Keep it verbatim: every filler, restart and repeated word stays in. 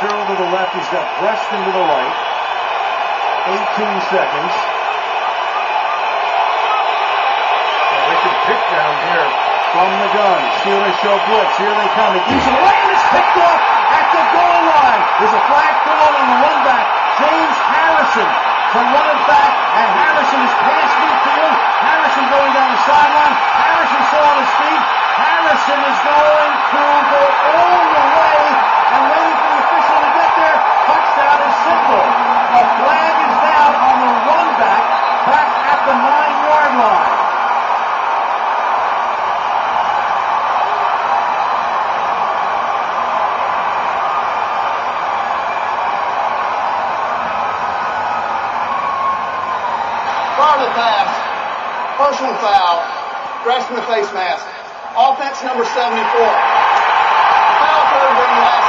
Sherrill to the left. He's got Preston to the right. eighteen seconds. Well, they can pick down here from the gun. Steelers show blitz. Here they come. He gives it away and it's picked off at the goal line. There's a flag thrown on the run back. James Harrison to run it back, and Harrison is past midfield. Harrison going down the sideline. Harrison still on his feet. Harrison is going to go all the way and waiting for the official to get there. Touchdown is simple. A flag is down on the run back, back at the nine-yard line. Farther pass, personal foul, grasping the face mask. Offense number seventy-four. Foul third down last.